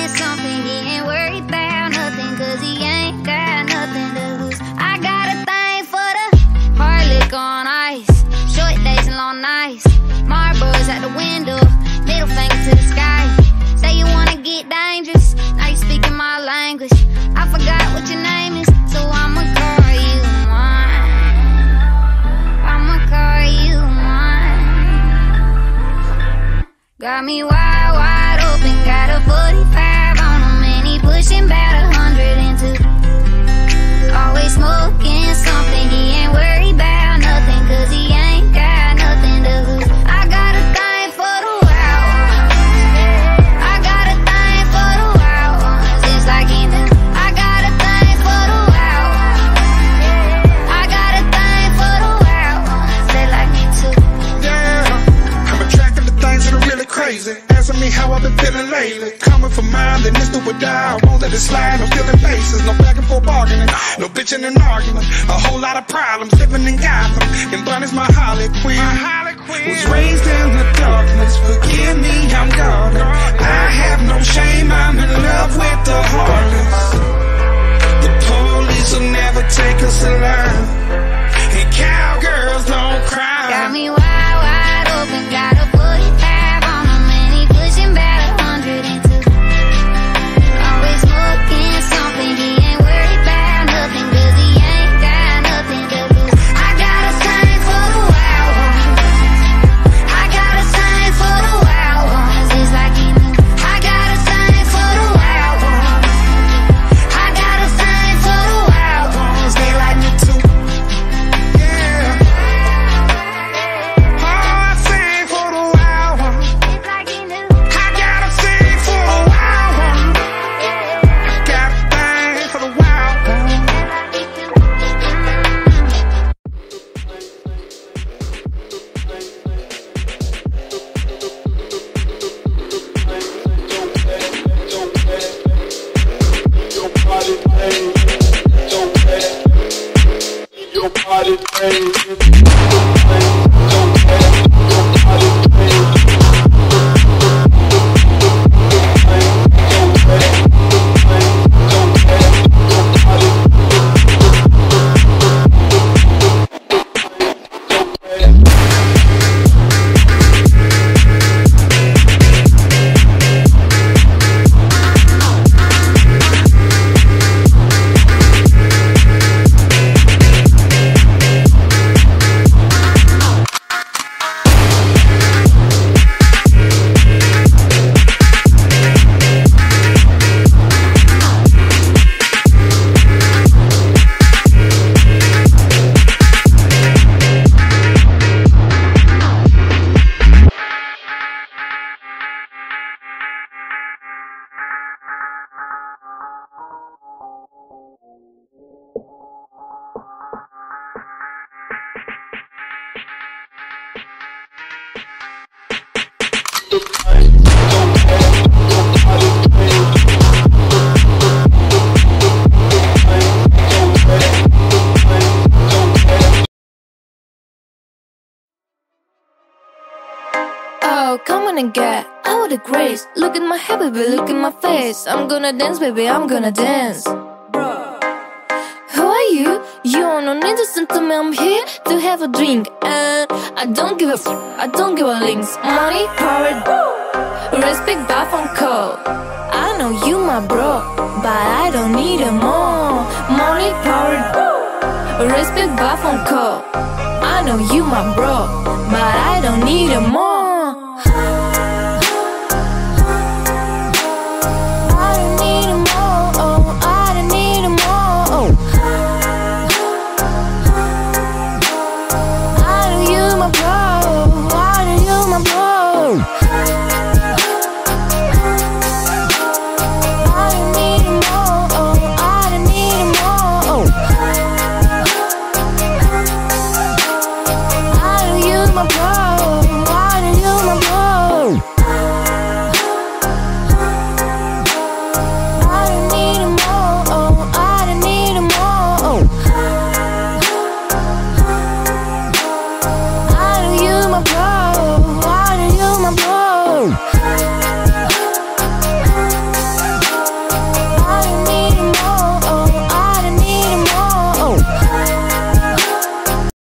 smoking something. He ain't worried about nothing, cause he ain't got nothing to lose. I got a thing for the hard lick on ice, short days and long nights, Marlboros at the window, middle finger to the sky. Say you wanna get dangerous, now you speaking my language. I forgot what your name is, so I'ma call you mine. I'ma call you mine. Got me wide, wide open, got a 45 on him, and he pushing about 100 into. Always smoking something, he ain't worried about nothing, cause he ain't got nothing to lose. I got a thing for the wild ones, I got a thing for the wild ones, it's like he knew. I got a thing for the wild ones, I got a thing for the wild ones, they like me too. Yeah, I'm attracted to things that are really crazy. Asking me how I've been feeling lately. Coming for mine, then it's do or die. I won't let it slide, no feeling faces, no back and forth bargaining, no bitching and arguing. A whole lot of problems living in Gotham, and Bunny's my Holly Queen. Was raised in the darkness, forgive me, I'm guarded. I have no shame, I'm in love with the heartless. The police will never take us alive, and cowgirls don't cry. Got me wide, wide open, got a 45 on him, and he pushing about 100 into. Always smoking something, he ain't worried about nothing, cause he ain't got nothing to lose. I got a sign for the wild ones, I got a sign for the wild ones, it's like he knew. I got a sign for the wild ones, I got a sign for the wild ones, they like me too. Yeah. Oh, I sing for the wild ones. It's like he knew. I gotta sing for the wild ones. Got a thing for the wild ones. Oh, come on and get out of the grace. Look at my hair, baby, look at my face. I'm gonna dance, baby, I'm gonna dance. Who are you? You don't need to listen to me, I'm here to have a drink. And I don't give a I don't give a links. Money, power, respect, buff and call. I know you my bro, but I don't need it more. Money, power, respect, buff and call. I know you my bro, but I don't need it more.